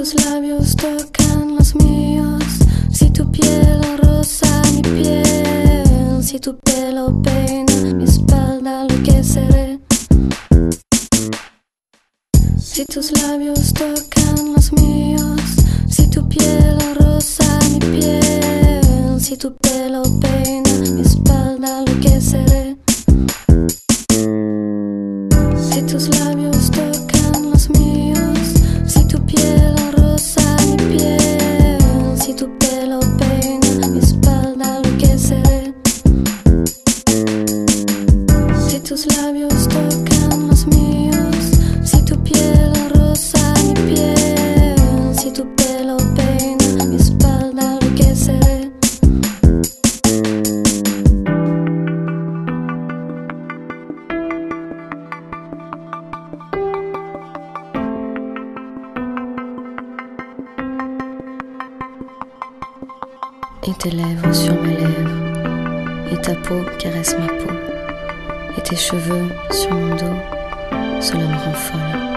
tus labios tocan los míos, si tu piel roza mi piel, si tu pelo peina mi espalda, enloqueceré. Si tus labios tocan los míos, si tu piel roza mi piel, si tu pelo peina mi espalda, enloqueceré. Si tus labios tocan los míos, si tu piel roza mi piel, si tu pelo peina mi espalda, enloqueceré. Si tus labios tocan los míos, si tu piel roza mi piel, si tu pelo peina mi espalda, enloqueceré. Et tes lèvres sur mes lèvres, et ta peau caresse ma peau, et tes cheveux sur mon dos, cela me rend folle.